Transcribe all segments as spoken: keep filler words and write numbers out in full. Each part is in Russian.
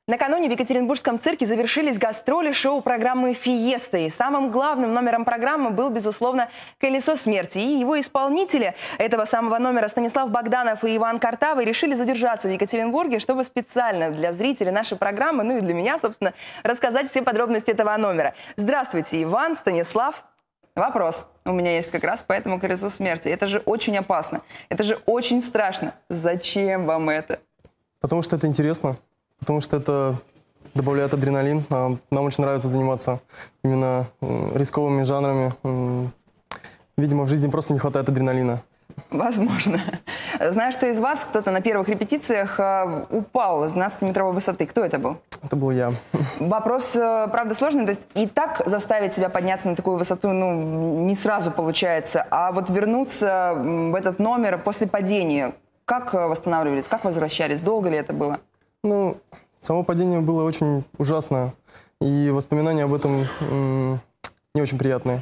Накануне в Екатеринбургском цирке завершились гастроли шоу-программы «Фиеста». И самым главным номером программы был, безусловно, «Колесо смерти». И его исполнители этого самого номера Станислав Богданов и Иван Картавый решили задержаться в Екатеринбурге, чтобы специально для зрителей нашей программы, ну и для меня, собственно, рассказать все подробности этого номера. Здравствуйте, Иван, Станислав. Вопрос у меня есть как раз по этому «Колесу смерти». Это же очень опасно, это же очень страшно. Зачем вам это? Потому что это интересно. Потому что это добавляет адреналин. Нам очень нравится заниматься именно рисковыми жанрами. Видимо, в жизни просто не хватает адреналина. Возможно. Знаю, что из вас кто-то на первых репетициях упал с двенадцатиметровой высоты. Кто это был? Это был я. Вопрос, правда, сложный. То есть и так заставить себя подняться на такую высоту, ну, не сразу получается. А вот вернуться в этот номер после падения, как восстанавливались, как возвращались? Долго ли это было? Ну, само падение было очень ужасное, и воспоминания об этом м, не очень приятные.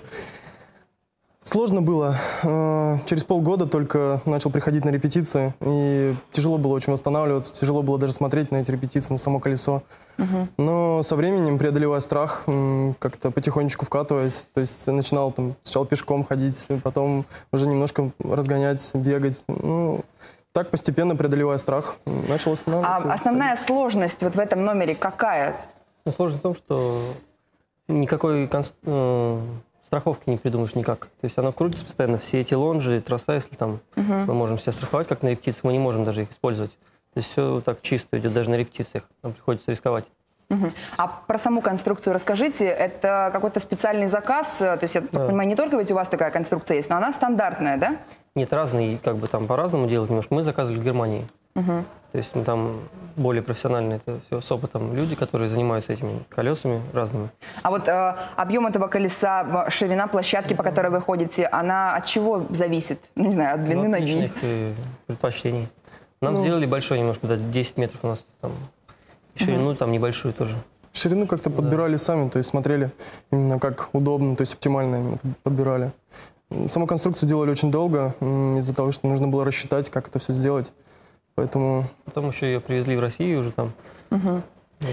Сложно было. Через полгода только начал приходить на репетиции, и тяжело было очень восстанавливаться, тяжело было даже смотреть на эти репетиции, на само колесо. Угу. Но со временем, преодолевая страх, как-то потихонечку вкатываясь, то есть начинал там сначала пешком ходить, потом уже немножко разгонять, бегать. Ну, так, постепенно преодолевая страх, начал восстанавливаться. А основная сложность вот в этом номере какая? Ну, сложность в том, что никакой конст... э, страховки не придумаешь никак. То есть она крутится постоянно, все эти лонжи, троса, если там угу. мы можем себя страховать, как на репетициях, мы не можем даже их использовать. То есть все так чисто идет, даже на репетициях. Нам приходится рисковать. Угу. А про саму конструкцию расскажите. Это какой-то специальный заказ? То есть, я да. так понимаю, не только ведь у вас такая конструкция есть, но она стандартная, да? Нет, разные, как бы там по-разному делают немножко. Мы заказывали в Германии. Угу. То есть мы там более профессиональные, это все с опытом люди, которые занимаются этими колесами разными. А вот э, объем этого колеса, ширина площадки, по которой вы ходите, она от чего зависит? Ну, не знаю, от длины ну, от ноги? Э, предпочтений. Нам ну, сделали большой немножко, да, десять метров у нас там. Ширину угу. там небольшую тоже. Ширину как-то да. подбирали сами, то есть смотрели именно как удобно, то есть оптимально именно подбирали. Саму конструкцию делали очень долго, из-за того, что нужно было рассчитать, как это все сделать. Поэтому... Потом еще ее привезли в Россию уже там. Угу. Вот.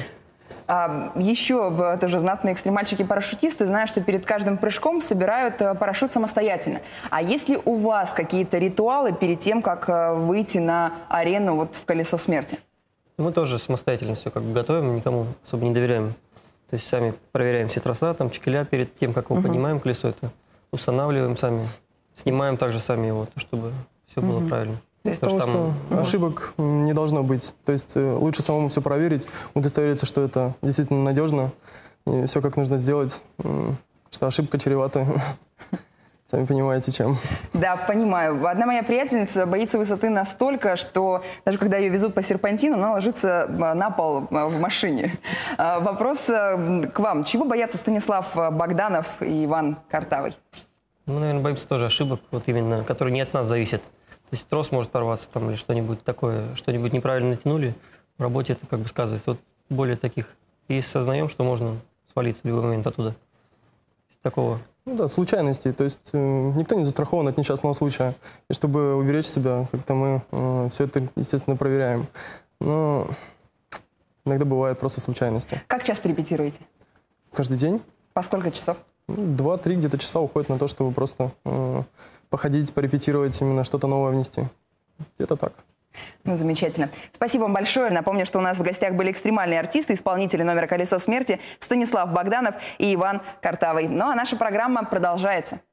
А, еще тоже знатные экстремальщики-парашютисты знают, что перед каждым прыжком собирают парашют самостоятельно. А есть ли у вас какие-то ритуалы перед тем, как выйти на арену вот в «Колесо смерти»? Мы тоже самостоятельно все как бы готовим, никому особо не доверяем. То есть сами проверяем все троса, там чекеля перед тем, как мы угу. поднимаем колесо, это устанавливаем сами, снимаем также сами его, чтобы все было угу. правильно. То есть потому что угу. ошибок не должно быть. То есть лучше самому все проверить, удостовериться, что это действительно надежно, и все как нужно сделать, что ошибка чревата. Сами понимаете, чем. Да, понимаю. Одна моя приятельница боится высоты настолько, что даже когда ее везут по серпантину, она ложится на пол в машине. Вопрос к вам. Чего боятся Станислав Богданов и Иван Картавый? Мы, наверное, боимся тоже ошибок, вот именно, которые не от нас зависят. То есть трос может порваться там или что-нибудь такое, что-нибудь неправильно натянули. В работе это как бы сказывается. Вот более таких. И сознаем, что можно свалиться в любой момент оттуда. Такого. Ну да, случайностей. То есть э, никто не застрахован от несчастного случая. И чтобы уберечь себя, как-то мы э, все это, естественно, проверяем. Но иногда бывают просто случайности. Как часто репетируете? Каждый день. По сколько часов? Два-три где-то часа уходит на то, чтобы просто э, походить, порепетировать, именно что-то новое внести. Где-то так. Ну, замечательно. Спасибо вам большое. Напомню, что у нас в гостях были экстремальные артисты, исполнители номера «Колесо смерти» Станислав Богданов и Иван Картавый. Ну а наша программа продолжается.